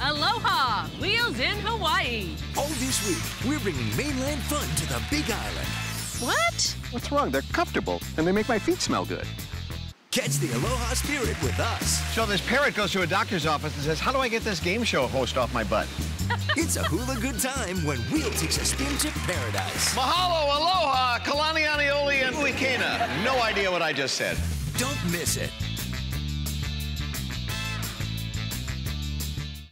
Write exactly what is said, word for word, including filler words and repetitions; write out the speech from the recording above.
Aloha! Wheels in Hawaii. All this week, we're bringing mainland fun to the Big Island. What? What's wrong? They're comfortable, and they make my feet smell good. Catch the Aloha spirit with us. So this parrot goes to a doctor's office and says, how do I get this game show host off my butt? It's a hula good time when Wheel takes a spin to paradise. Mahalo, aloha, kalani aniole, and uikena. No idea what I just said. Don't miss it.